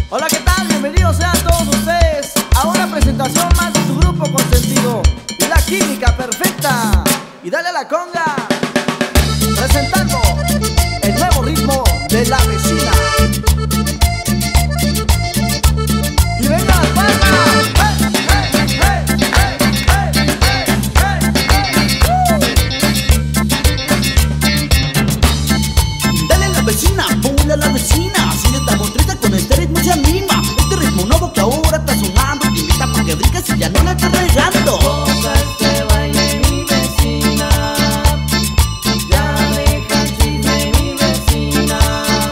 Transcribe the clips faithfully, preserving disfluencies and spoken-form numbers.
Hola, ¿qué tal? Bienvenidos sean todos ustedes a una presentación más de su grupo consentido, La Química Perfecta. Y dale a la conga, presentando el nuevo ritmo de La Vecina. Y venga las palmas. Vecina, ponle a la vecina. Si esta botrita con este ritmo se anima. Este ritmo nuevo que ahora está sonando te invita pa' que brinques y ya no la estás regando. Goza este baile mi vecina, ya deja el chisme mi vecina.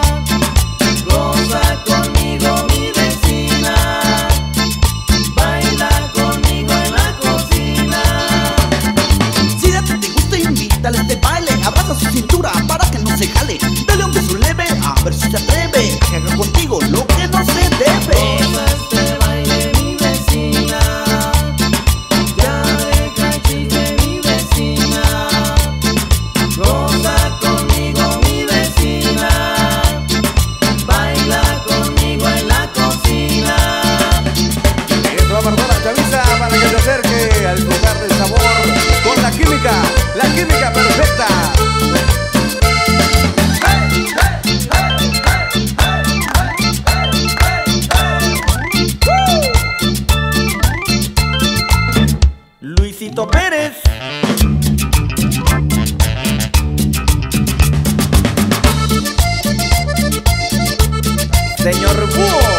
Goza conmigo mi vecina, baila conmigo en la cocina. Si a ti te gusta, invítale a este baile. Abraza su cintura para que no se jale. Dale un beso leve, a ver si se atreve a que haga contigo lo que no se debe. Goza este baile mi vecina, ya deja el chisme mi vecina. Goza conmigo mi vecina, baila conmigo en la cocina. Esto va para toda la chaviza, para que se acerque al lugar del sabor con La Química, La Química Perfecta. Luisito Pérez. Señor Búho.